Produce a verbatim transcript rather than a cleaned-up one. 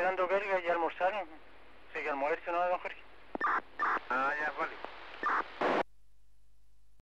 esperando que él ya almorzaron. Así que almuerzo, ¿no, don Jorge?